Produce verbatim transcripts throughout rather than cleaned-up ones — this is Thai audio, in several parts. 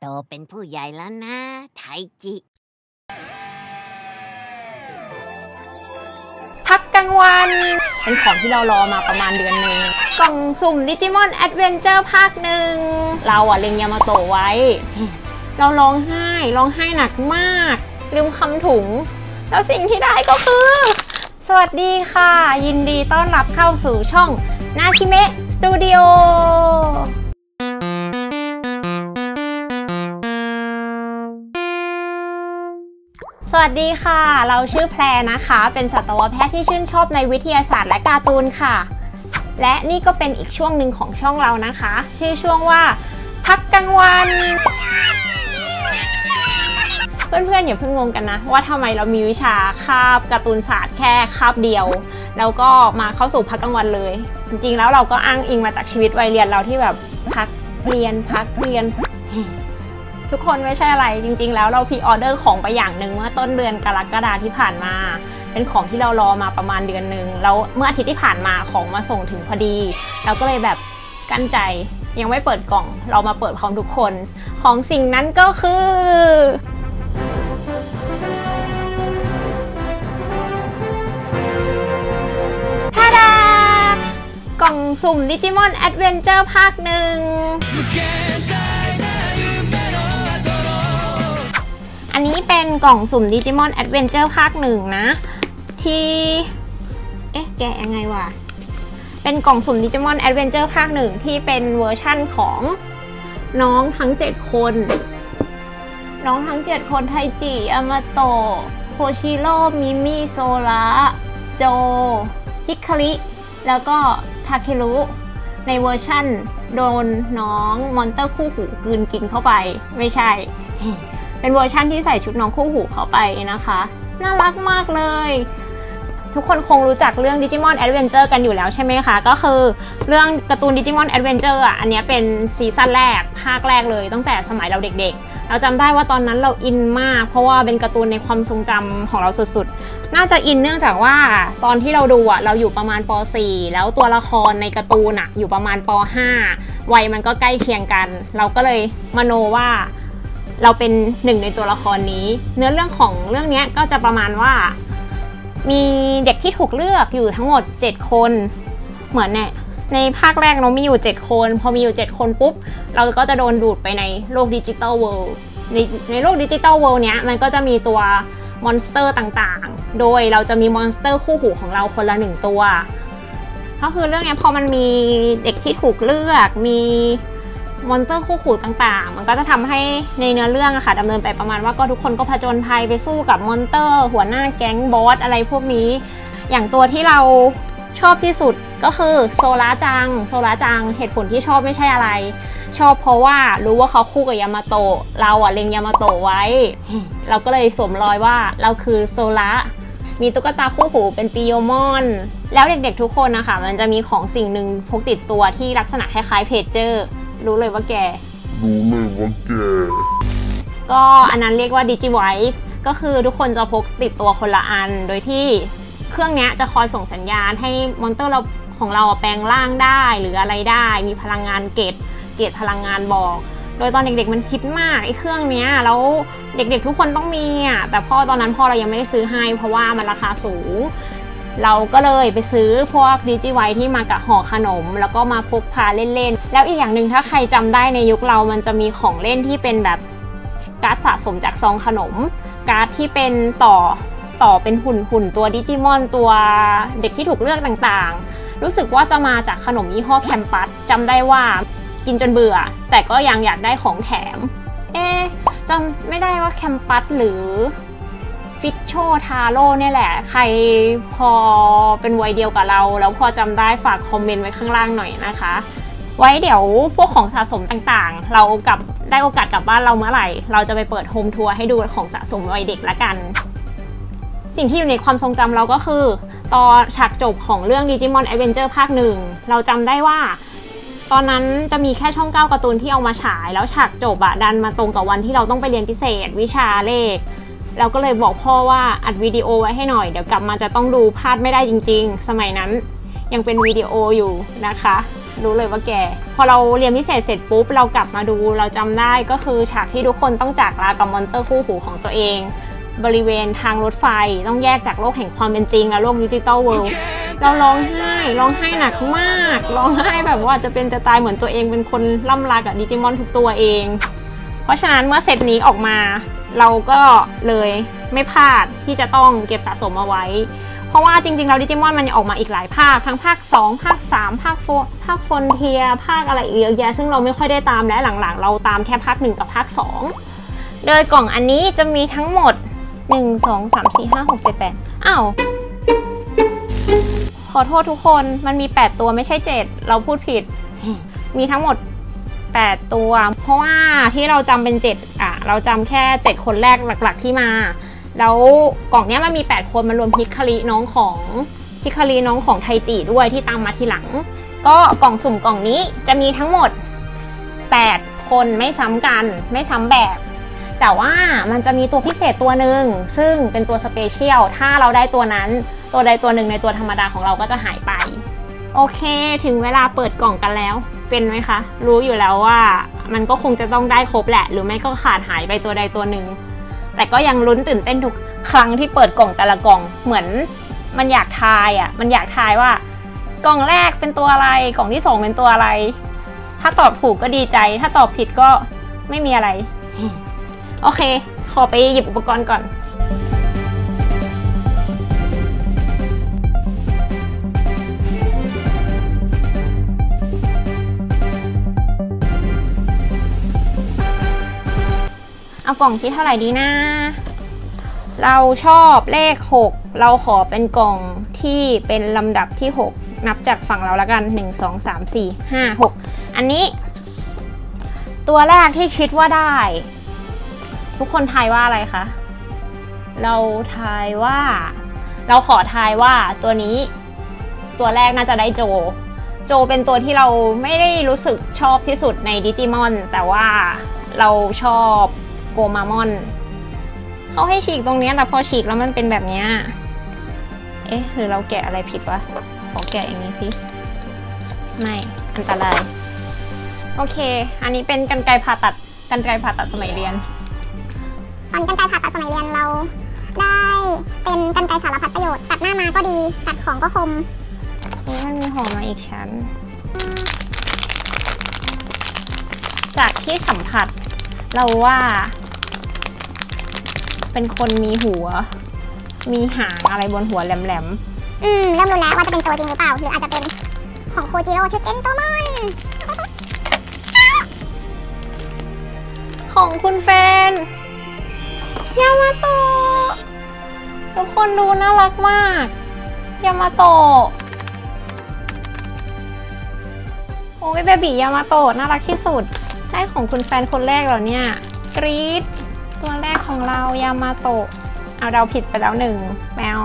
ตเป็นผู้ใหญ่แล้วนะไทจิพักกลางวันเป็นของที่เรารอมาประมาณเดือนหนึ่งกล่องสุ่มดิจิมอนแอดเวนเจอร์ภาคหนึ่งเราอะเล็งยามาโตะไว้เราร้องไห้ร้องไห้หนักมากลืมคำถุงแล้วสิ่งที่ได้ก็คือสวัสดีค่ะยินดีต้อนรับเข้าสู่ช่องนาชิเมะสตูดิโอสวัสดีค่ะเราชื่อแพรนะคะเป็นสัตวแพทย์ที่ชื่นชอบในวิทยาศาสตร์และการ์ตูนค่ะและนี่ก็เป็นอีกช่วงหนึ่งของช่องเรานะคะชื่อช่วงว่าพักกลางวันเพื่อนๆอย่าเพิ่งงงกันนะว่าทำไมเรามีวิชาคาบการ์ตูนศาสตร์แค่คาบเดียวแล้วก็มาเข้าสู่พักกลางวันเลยจริงๆแล้วเราก็อ้างอิงมาจากชีวิตวัยเรียนเราที่แบบพักเรียนพักเรียนทุกคนไม่ใช่อะไรจริงๆแล้วเราพรีออเดอร์ของไปอย่างหนึ่งเมื่อต้นเดือนกรกฎาคมที่ผ่านมาเป็นของที่เรารอมาประมาณเดือนหนึ่งแล้วเมื่ออาทิตย์ที่ผ่านมาของมาส่งถึงพอดีเราก็เลยแบบกั้นใจยังไม่เปิดกล่องเรามาเปิดพร้อมทุกคนของสิ่งนั้นก็คือทาดากล่องสุ่มดิจิมอนแอดเวนเจอร์ภาคหนึ่งอันนี้เป็นกล่องสุ่มดิจิมอนแอดเวนเจอร์ภาคหนึ่งนะที่เอ๊ะแกะยังไงวะเป็นกล่องสุ่มดิจิมอนแอดเวนเจอร์ภาคหนึ่งที่เป็นเวอร์ชั่นของน้องทั้งเจ็ดคนน้องทั้งเจ็ดคนไทจิอามาโตะโคชิโร่มิมิโซระโจฮิคาริแล้วก็ทาเครุในเวอร์ชั่นโดนน้องมอนเตอร์คู่หูกลืนกินเข้าไปไม่ใช่เป็นเวอร์ชั่นที่ใส่ชุดน้องคู่หูเข้าไปนะคะน่ารักมากเลยทุกคนคงรู้จักเรื่อง Digimon Adventure กันอยู่แล้วใช่ไหมคะก็คือเรื่องการ์ตูน Digimon Adventure อ่ะอันนี้เป็นซีซั่นแรกภาคแรกเลยตั้งแต่สมัยเราเด็กๆเราจำได้ว่าตอนนั้นเราอินมากเพราะว่าเป็นการ์ตูนในความทรงจำของเราสุดๆน่าจะอินเนื่องจากว่าตอนที่เราดูอ่ะเราอยู่ประมาณป .สี่ แล้วตัวละครในการ์ตูนอ่ะอยู่ประมาณป .ห้า วัยมันก็ใกล้เคียงกันเราก็เลยมโนว่าเราเป็นหนึ่งในตัวละครนี้เนื้อเรื่องของเรื่องนี้ก็จะประมาณว่ามีเด็กที่ถูกเลือกอยู่ทั้งหมดเจ็ดคนเหมือนเนี่ยในภาคแรกเรามีอยู่เจ็ดคนพอมีอยู่เจ็ดคนปุ๊บเราก็จะโดนดูดไปในโลกดิจิตอลเวิลด์ในในโลกดิจิตอลเวิลด์เนี้ยมันก็จะมีตัวมอนสเตอร์ต่างๆโดยเราจะมีมอนสเตอร์คู่หูของเราคนละหนึ่งตัวก็คือเรื่องนี้พอมันมีเด็กที่ถูกเลือกมีมอนสเตอร์คู่หูต่างๆมันก็จะทำให้ในเนื้อเรื่องอะค่ะดำเนินไปประมาณว่าก็ทุกคนก็ผจญภัยไปสู้กับมอนสเตอร์หัวหน้าแก๊งบอสอะไรพวกนี้อย่างตัวที่เราชอบที่สุดก็คือโซล่าจังโซล่าจังเหตุผลที่ชอบไม่ใช่อะไรชอบเพราะว่ารู้ว่าเขาคู่กับยามาโตะเราอะเล็งยามาโตะไว้เราก็เลยสวมรอยว่าเราคือโซล่ามีตุ๊กตาคู่หูเป็นปิโยมอนแล้วเด็กๆทุกคนนะคะมันจะมีของสิ่งหนึ่งพกติดตัวที่ลักษณะคล้ายๆเพจเจอร์รู้เลยว่าแกรู้เลยว่าแกก็อันนั้นเรียกว่า Digivice ก็คือทุกคนจะพกติดตัวคนละอันโดยที่เครื่องนี้จะคอยส่งสัญญาณให้มอนเตอร์เราของเราแปลงร่างได้หรืออะไรได้มีพลังงานเกตเกตพลังงานบอกโดยตอนเด็กๆมันฮิตมากไอ้เครื่องนี้แล้วเด็กๆทุกคนต้องมีอ่ะแต่พ่อตอนนั้นพ่อเรายังไม่ได้ซื้อให้เพราะว่ามันราคาสูงเราก็เลยไปซื้อพวกดิจิไวที่มากับห่อขนมแล้วก็มาพกพาเล่นๆแล้วอีกอย่างหนึ่งถ้าใครจำได้ในยุคเรามันจะมีของเล่นที่เป็นแบบการ์ดสะสมจากซองขนมการ์ดที่เป็นต่อต่อเป็นหุ่นหุ่นตัวดิจิมอนตัวเด็กที่ถูกเลือกต่างๆรู้สึกว่าจะมาจากขนมยี่ห้อแคมปัสจำได้ว่ากินจนเบื่อแต่ก็ยังอยากได้ของแถมเอ๊ะจำไม่ได้ว่าแคมปัสหรือฟิชโชทาโร่เนี่ยแหละใครพอเป็นวัยเดียวกับเราแล้วพอจำได้ฝากคอมเมนต์ไว้ข้างล่างหน่อยนะคะไว้เดี๋ยวพวกของสะสมต่างๆเรากลับได้โอกาสกลับบ้านเราเมื่อไหร่เราจะไปเปิดโฮมทัวร์ให้ดูของสะสมวัยเด็กละกันสิ่งที่อยู่ในความทรงจำเราก็คือตอนฉากจบของเรื่อง Digimon Adventure ภาคหนึ่งเราจำได้ว่าตอนนั้นจะมีแค่ช่องเก้าการ์ตูนที่เอามาฉายแล้วฉากจบอะดันมาตรงกับวันที่เราต้องไปเรียนพิเศษวิชาเลขเราก็เลยบอกพ่อว่าอัดวิดีโอไว้ให้หน่อยเดี๋ยวกลับมาจะต้องดูพลาดไม่ได้จริงๆสมัยนั้นยังเป็นวิดีโออยู่นะคะรู้เลยว่าแก่พอเราเรียนพิเศษเสร็จปุ๊บเรากลับมาดูเราจำได้ก็คือฉากที่ทุกคนต้องจากลากับมอนเตอร์คู่หูของตัวเองบริเวณทางรถไฟต้องแยกจากโลกแห่งความเป็นจริงและโลกดิจิตอลเวิลด์เราร้องไห้ร้องไห้หนักมากร้องไห้แบบว่าจะเป็นจะตายเหมือนตัวเองเป็นคนล่ำลากับดิจิมอนทุกตัวเองเพราะฉะนั้นเมื่อเซตนี้ออกมาเราก็เลยไม่พลาดที่จะต้องเก็บสะสมเอาไว้เพราะว่าจริงๆแล้วดิจิมอนมันออกมาอีกหลายภาคทั้งภาคสองภาคสามภาคโฟภาคฟอนเทียภาคอะไรเยอะแยะซึ่งเราไม่ค่อยได้ตามและหลังๆเราตามแค่ภาคหนึ่งกับภาคสองโดยกล่องอันนี้จะมีทั้งหมดหนึ่ง สอง สาม สี่ ห้า หก เจ็ด แปดอ้าวขอโทษทุกคนมันมีแปดตัวไม่ใช่เจ็ดเราพูดผิดมีทั้งหมดแปดตัวเพราะว่าที่เราจำเป็นเจ็ดอ่ะเราจำแค่เจ็ดคนแรกหลักๆที่มาแล้วกล่องนี้มันมีแปดคนมันรวมพิคาริน้องของพิคาริน้องของไทจิด้วยที่ตามมาทีหลังก็กล่องสุ่มกล่องนี้จะมีทั้งหมดแปดคนไม่ซ้ำกันไม่ซ้ำแบบแต่ว่ามันจะมีตัวพิเศษตัวหนึ่งซึ่งเป็นตัวสเปเชียลถ้าเราได้ตัวนั้นตัวใดตัวหนึ่งในตัวธรรมดาของเราก็จะหายไปโอเคถึงเวลาเปิดกล่องกันแล้วเป็นไหมคะรู้อยู่แล้วว่ามันก็คงจะต้องได้ครบแหละหรือไม่ก็ขาดหายไปตัวใดตัวหนึ่งแต่ก็ยังลุ้นตื่นเต้นทุกครั้งที่เปิดกล่องแต่ละกล่องเหมือนมันอยากทายอ่ะมันอยากทายว่ากล่องแรกเป็นตัวอะไรกล่องที่สองเป็นตัวอะไรถ้าตอบถูกก็ดีใจถ้าตอบผิดก็ไม่มีอะไรโอเคขอไปหยิบอุปกรณ์ก่อนเอากล่องที่เท่าไหร่ดีนะเราชอบเลขหกเราขอเป็นกล่องที่เป็นลำดับที่หกนับจากฝั่งเราแล้วกันหนึ่ง สอง สาม สี่ ห้า หกอันนี้ตัวแรกที่คิดว่าได้ทุกคนทายว่าอะไรคะเราทายว่าเราขอทายว่าตัวนี้ตัวแรกน่าจะได้โจโจเป็นตัวที่เราไม่ได้รู้สึกชอบที่สุดในดิจิมอนแต่ว่าเราชอบโกมามอนเขาให้ฉีกตรงนี้แต่พอฉีกแล้วมันเป็นแบบนี้เอ๊ะหรือเราแกะอะไรผิดวะขอแกะอย่างนี้สิไม่อันตรายโอเคอันนี้เป็นกรรไกรผ่าตัดกรรไกรผ่าตัดสมัยเรียนตอนนี้กรรไกรผ่าตัดสมัยเรียนเราได้เป็นกรรไกรสารพัดประโยชน์ตัดหน้ามาก็ดีตัดของก็คมนี่มันมีห่อมาอีกชั้นจากที่สัมผัสเราว่าเป็นคนมีหัวมีหางอะไรบนหัวแหลมๆอืมเริ่มรู้แล้วว่าจะเป็นตัวจริงหรือเปล่าหรืออาจจะเป็นของโคจิโร่ชื่อเจนโตมอนของคุณแฟนยามาโตะทุกคนดูน่ารักมากยามาโตะโอ้ยเบบียามาโตะน่ารักที่สุดได้ของคุณแฟนคนแรกเหรอเนี่ยกรี๊ดตัวแรกของเรายามาโตะเอาเราผิดไปแล้วหนึ่งแมว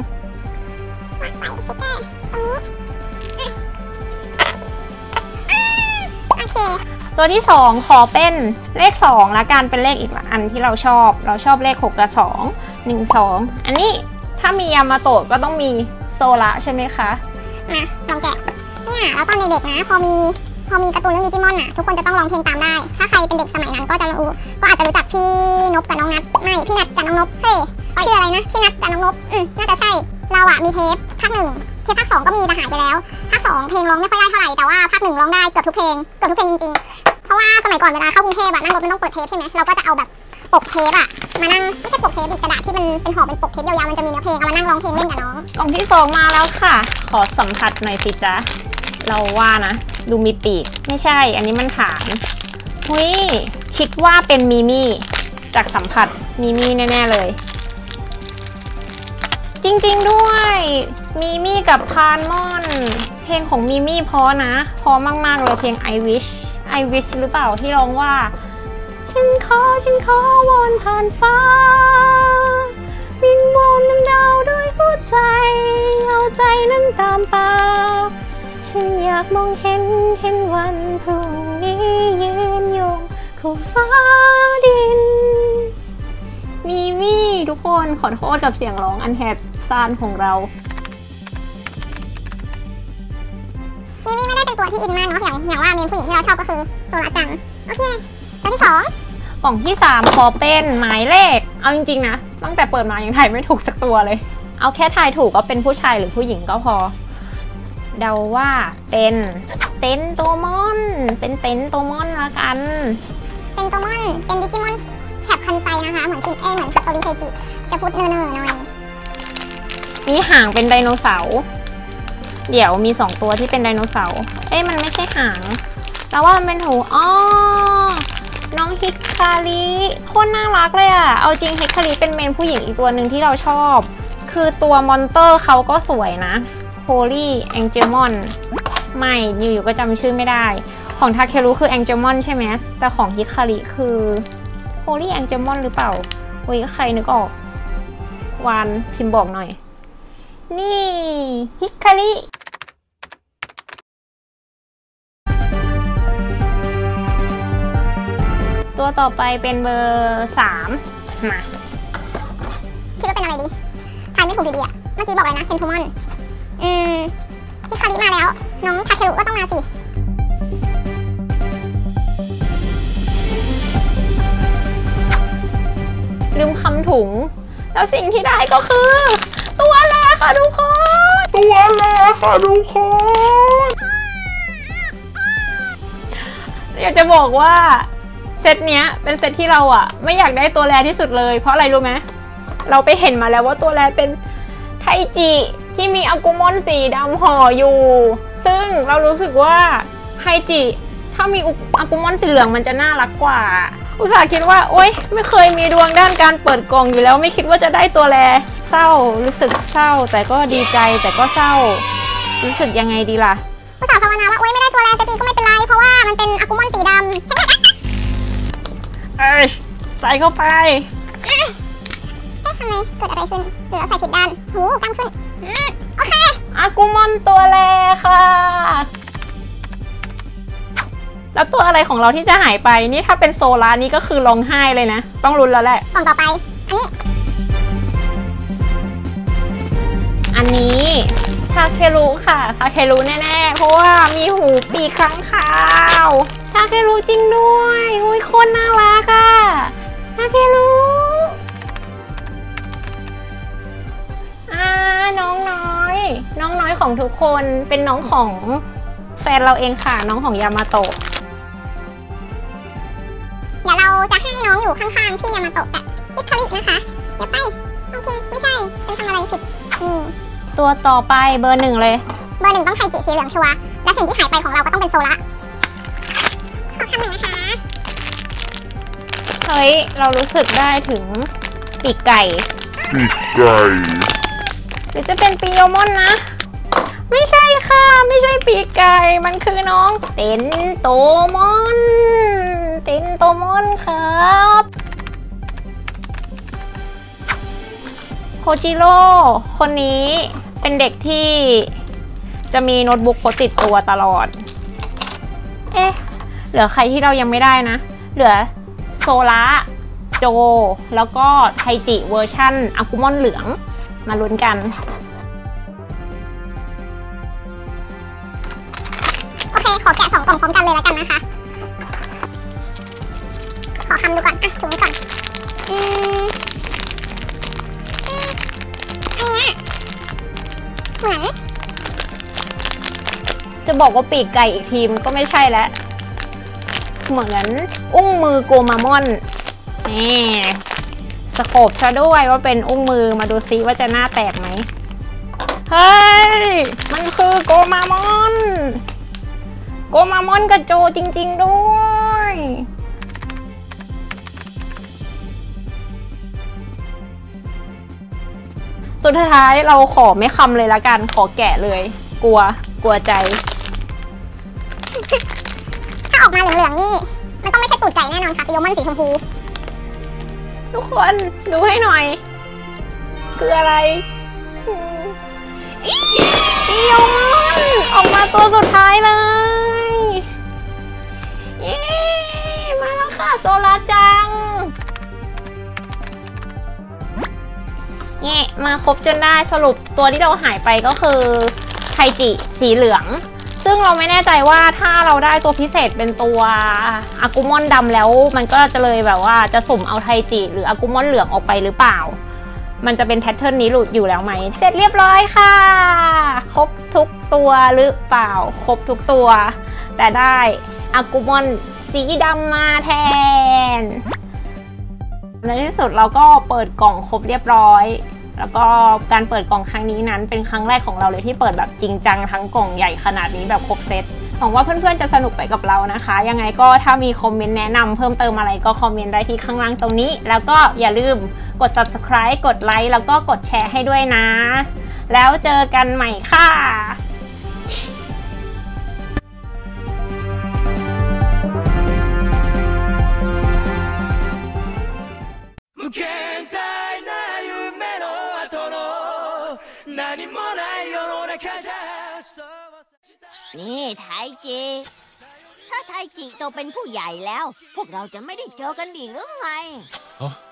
ตัวที่สองขอเป็นเลขสองละกันเป็นเลขอีกอันที่เราชอบเราชอบเลขหกกับสอง หนึ่ง สองอันนี้ถ้ามียามาโตะก็ต้องมีโซละใช่ไหมคะมาลองแกะเนี่ยแล้วตอนเด็กๆนะพอมีพอมีการ์ตูนเรื่องดิจิมอนน่ะทุกคนจะต้องร้องเพลงตามได้ถ้าใครเป็นเด็กสมัยนั้นก็จะรู้ก็อาจจะรู้จักพี่นบกับน้องนัทไม่พี่นัทกับน้องนบเฮ้ยชื่ออะไรนะพี่นัทกับน้องนบอืมน่าจะใช่เราอะมีเทปภาคหนึ่งเทปภาคสองก็มีแต่หายไปแล้วภาคสองเพลงร้องไม่ค่อยได้เท่าไหร่แต่ว่าภาคหนึ่งร้องได้เกือบทุกเพลงเกือบทุกเพลงจริงๆเพราะว่าสมัยก่อนเวลาเข้ากรุงเทพอะนั่งรถมันต้องเปิดเทปใช่ไหมเราก็จะเอาแบบปกเทปอะมานั่งไม่ใช่ปกเทปดิกระดาษที่มันเป็นห่อเป็นปกเทปยาวๆมันจะมีเนื้อเพลงเอามานั่งร้องเพลงเล่นกับน้องกล่องที่สองมาแล้วค่ะขอสัมผัสหน่อยสิจ๊ะเราว่านะดูมีปีกไม่ใช่อันนี้มันฐานเฮ้ยคิดว่าเป็นมิมี่จากสัมผัสมิมี่แน่ๆเลยจริงๆด้วยมิมี่กับพานมอนเพลงของมิมี่เพราะนะเพราะมากๆเลยเพลง I wish I wish หรือเปล่าที่ร้องว่าฉันขอฉันขอวอนผ่านฟ้าวิงวอนน้ำดาวด้วยหัวใจเอาใจนั้นตามไปฉันอยากมองเห็นเห็นวันพรุ่งนี้ยืนยงคู่ฟ้าดินมีมี่ทุกคนขอโทษกับเสียงร้องอันแหบซ่านของเรามีมี่ไม่ได้เป็นตัวที่อินมากเนาะอย่างอย่างว่าเมนผู้หญิงที่เราชอบก็คือโซลาจังโอเคตัวที่สองกล่องที่สามขอเป็นหมายเลขเอาจริงๆนะตั้งแต่เปิดมายังถ่ายไม่ถูกสักตัวเลยเอาแค่ถ่ายถูกก็เป็นผู้ชายหรือผู้หญิงก็พอเดาว่าเป็นเต็นโตมอนเป็นเต็นโตมอนละกันเป็นโตมอนเป็นดิจิมอนแถบคันไซนะคะเหมือนชินเอเหมือนฮัตโตริเคจิจะพูดเนอๆหน่อยมีหางเป็นไดโนเสาร์เดี๋ยวมีสองตัวที่เป็นไดโนเสาร์เอ้ยมันไม่ใช่หางแต่ว่ามันเป็นหูอ๋อน้องฮิคาริโคตรน่ารักเลยอ่ะเอาจริงฮิคาริเป็นเมนผู้หญิงอีกตัวหนึ่งที่เราชอบคือตัวมอนเตอร์เขาก็สวยนะโฮลี่แองเจลมอนไม่อยู่ๆก็จำชื่อไม่ได้ของทาเครุคือแองเจลมอนใช่ไหมแต่ของฮิคาริคือโฮลี่แองเจลมอนหรือเปล่าอุ้ยใครนึกออกวานพิมพ์บอกหน่อยนี่ฮิคาริตัวต่อไปเป็นเบอร์สามมาคิดว่าเป็นอะไรดีทายไม่ถูกดีๆอ่ะเมื่อกี้บอกอะไรนะเทนโทมอนอืมฮิคาริมาแล้วน้องทาเครุก็ต้องมาสิลืมคำถุงแล้วสิ่งที่ได้ก็คือตัวแรกค่ะทุกคนตัวแรกค่ะทุกคนอยากจะบอกว่าเซตเนี้ยเป็นเซตที่เราอ่ะไม่อยากได้ตัวแรที่สุดเลยเพราะอะไรรู้ไหมเราไปเห็นมาแล้วว่าตัวแรเป็นไทจิที่มีอากุมอนสีดำห่ออยู่ซึ่งเรารู้สึกว่าไทจิถ้ามีอากุมอนสีเหลืองมันจะน่ารักกว่าอุตส่าห์คิดว่าโอ๊ยไม่เคยมีดวงด้านการเปิดกล่องอยู่แล้วไม่คิดว่าจะได้ตัวแรเศร้ารู้สึกเศร้าแต่ก็ดีใจแต่ก็เศร้ารู้สึกยังไงดีล่ะอุตส่าห์ภาวนาว่าโอ๊ยไม่ได้ตัวแรเซตนี้ก็ไม่เป็นไรเพราะว่ามันเป็นอากุมอนสีดำฉันอยากได้เอ้ยใส่เข้าไปเอ๊ะทำไมเกิดอะไรขึ้นหรือเราใส่ผิดด้านหูกล้ามขึ้นโอเคอากุมอนตัวแรค่ะแล้วตัวอะไรของเราที่จะหายไปนี่ถ้าเป็นโซลานี่ก็คือร้องไห้เลยนะต้องลุ้นแล้วแหละกล่องต่อไปอันนี้อันนี้ทาเครุค่ะทาเครุแน่ๆเพราะว่ามีหูปีกค้างคาวทาเครุจริงด้วยอุ้ยคนน่ารักอ่ะทาเครุอ่าน้องน้อยน้องน้อยของทุกคนเป็นน้องของแฟนเราเองค่ะน้องของยามาโตะเดี๋ยวเราจะให้น้องอยู่ข้างๆพี่ยามาโตะกับฮิคารินะคะเดี๋ยวไปโอเคไม่ใช่ฉันทำอะไรผิดนี่ตัวต่อไปเบอร์หนึ่งเลยเบอร์หนึ่งต้องไทจิสีเหลืองชัวร์และสิ่งที่หายไปของเราก็ต้องเป็นโซละขอคำหน่อยนะคะเฮ้ยเรารู้สึกได้ถึงปีกไก่ปีกไก่หรือจะเป็นปิโยมอนนะไม่ใช่ค่ะไม่ใช่ปีกไก่มันคือน้องเต็นโตมอนเต็นโตมอนครับโคจิโร่คนนี้เป็นเด็กที่จะมีโน้ตบุ๊กพกติดตัวตลอดเอ๊ะเหลือใครที่เรายังไม่ได้นะเหลือโซละโจแล้วก็ไทจิเวอร์ชั่นอากุมอนเหลืองมาลุ้นกันโอเคขอแกะสองกล่องพร้อมกันเลยแล้วกันนะคะขอคำดูก่อนอ่ะถุงก่อนอืมอันเนี้ยเหมือนจะบอกว่าปีกไก่อีกทีมก็ไม่ใช่แล้วเหมือนอุ้งมือโกมามอนนี่สโคปซะด้วยว่าเป็นอุ้งมือมาดูซิว่าจะหน้าแตกไหมเฮ้ยมันคือโกมามอนโกมามอนกับโจจริงๆด้วยสุดท้ายเราขอไม่คำเลยละกันขอแกะเลยกลัวกลัวใจถ้าออกมาเหลืองๆนี่มันต้องไม่ใช่ตูดไก่แน่นอนค่ะปิโยมอนสีชมพูทุกคนดูให้หน่อยคืออะไรปิโยมอนออกมาตัวสุดท้ายเลยเย้มาแล้วค่ะโซลาจังเนี่ยมาครบจนได้สรุปตัวที่เราหายไปก็คือไทจิสีเหลืองซึ่งงเราไม่แน่ใจว่าถ้าเราได้ตัวพิเศษเป็นตัวอากุมอนดำแล้วมันก็จะเลยแบบว่าจะสุ่มเอาไทจิหรืออากุมอนเหลืองออกไปหรือเปล่ามันจะเป็นแพทเทิร์นนี้หลุดอยู่แล้วไหมเสร็จเรียบร้อยค่ะครบทุกตัวหรือเปล่าครบทุกตัวแต่ได้อากุมอนสีดำมาแทนในที่สุดเราก็เปิดกล่องครบเรียบร้อยแล้วก็การเปิดกล่องครั้งนี้นั้นเป็นครั้งแรกของเราเลยที่เปิดแบบจริงจังทั้งกล่องใหญ่ขนาดนี้แบบครบเซตหวังว่าเพื่อนๆจะสนุกไปกับเรานะคะยังไงก็ถ้ามีคอมเมนต์แนะนำเพิ่มเติมอะไรก็คอมเมนต์ได้ที่ข้างล่างตรงนี้แล้วก็อย่าลืมกด ซับสไครบ์ กดไลค์แล้วก็กดแชร์ให้ด้วยนะแล้วเจอกันใหม่ค่ะนี่ไทจิถ้าไทจิโตเป็นผู้ใหญ่แล้วพวกเราจะไม่ได้เจอกันอีกหรือไง